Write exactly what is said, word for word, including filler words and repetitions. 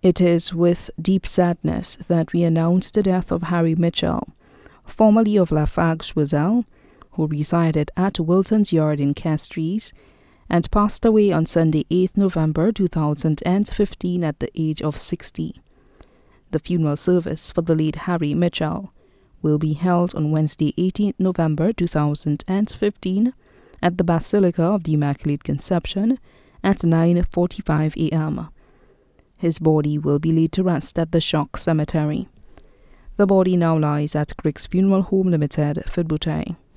It is with deep sadness that we announce the death of Harry Mitchel, formerly of Lafargue Choiseul, who resided at Wilton's Yard in Castries, and passed away on Sunday, eighth November two thousand fifteen at the age of sixty. The funeral service for the late Harry Mitchel will be held on Wednesday, eighteenth November two thousand fifteen at the Basilica of the Immaculate Conception at nine forty-five a m His body will be laid to rest at the Choc Cemetery. The body now lies at Griggs Funeral Home Limited, Fidbutay.